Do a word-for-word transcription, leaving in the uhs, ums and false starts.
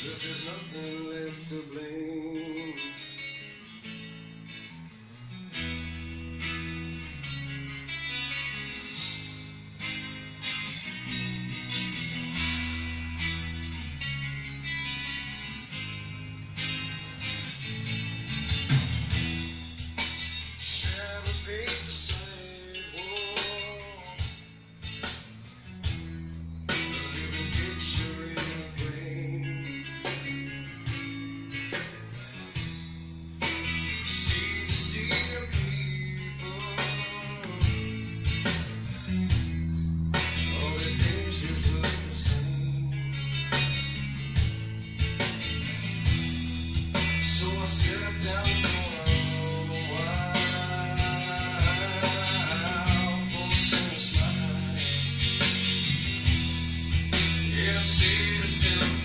'cause there's nothing left to blame. Shadows paint the sidewalk, a living picture in a frame. See the sea of people, all their faces look the same. So I sat down for a while for the sunshine. Yeah, I see the silver